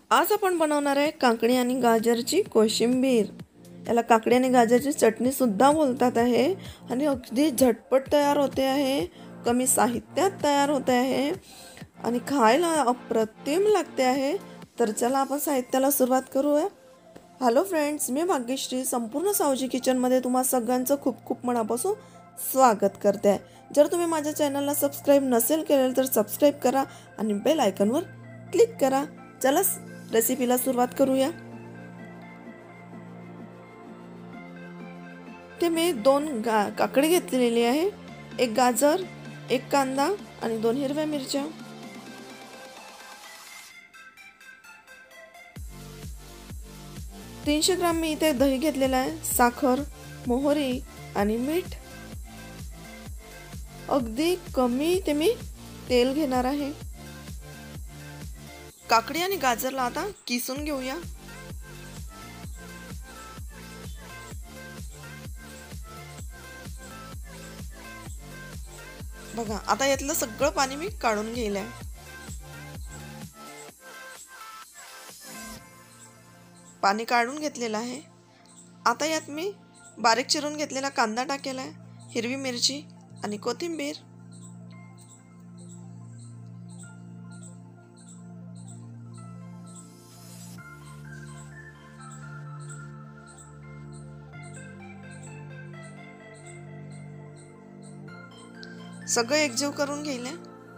आज आपण बनवणार आहे काकडी आणि गाजरची कोशिंबीर। याला काकडी आणि गाजरची चटणी सुद्धा बोलतात आहे आणि अगदी झटपट तयार होते आहे, कमी साहित्यात तयार होते आहे आणि खायला अप्रतिम लागते आहे। तर चला आपण साहित्याला सुरुवात करूया। हॅलो फ्रेंड्स, मी भाग्यश्री संपूर्ण सावजी किचनमध्ये तुम्हा सगळ्यांचं खूप खूप मनापासून स्वागत करते आहे। जर तुम्ही माझ्या चॅनलला सबस्क्राइब नसेल केलेलं तर सबस्क्राइब करा आणि बेल आयकॉनवर क्लिक करा। चला रेसिपीला सुरुवात करूया। ते मी 2 काकडी घेतलेली आहे, 1 गाजर, 1 कांदा आणि 2 हिरव्या मिरच्या। 300 ग्राम मी इथे दही घेतलेला आहे, साखर, मोहरी आणि मीठ। अगदी कमी इथे मी तेल घेणार आहे। काकडी आणि गाजरला आता किसून घेऊया। बघा, आता यातलं सगळं पाणी मी काढून घेतलंय। पाणी काढून घेतलेलं आहे। आता यात मी बारीक चिरून घेतलेला कांदा टाकलेला, हिरवी मिरची आणि कोथिंबीर। सगळं एकजीव करून घ्यायले।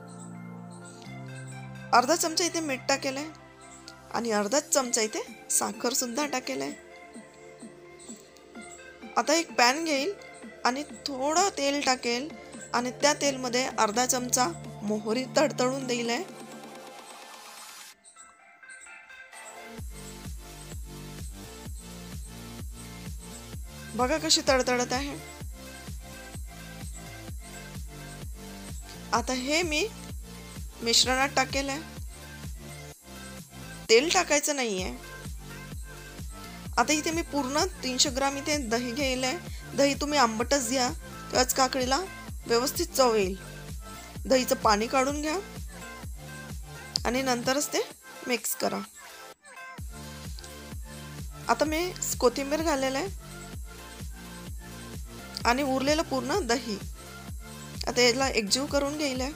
अर्धा चमचा इथे मीठ टाकेले आणि अर्धा चमचा इथे साखर सुद्धा टाकेले। आता एक पॅन घेईल आणि थोडं तेल टाकेल आणि त्या तेलमध्ये अर्धा चमचा मोहरी तडतडून देईल। बघा कशी तडतडत आहे। आता हे मी मिश्रणात टाकेले, तेल टाकायचं नाहीये। आता इथे मी पूर्ण 300 ग्राम इथे दही घेतले। दही तुम्ही आंबटच घ्या, त्याच काकडीला व्यवस्थित चव येईल। दहीचं पाणी काढून घ्या आणि नंतरच ते मिक्स करा। आता मी कोथिंबीर घाललेलं आहे आणि उरलेलं पूर्ण दही आता याला एकजीव करून घ्यायला।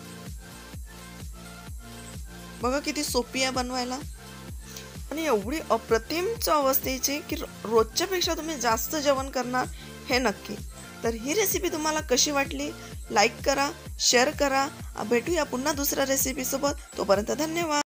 बघा किती सोपी आहे बनवायला आणि एवढी अप्रतिम चव असते की रोजच्या पेक्षा तुम्ही जास्त जेवण करणार हे नक्की। तर ही रेसिपी तुम्हाला कशी वाटली लाईक करा, शेअर करा। भेटूया पुन्हा दुसऱ्या रेसिपी सोबत। तोपर्यंत धन्यवाद।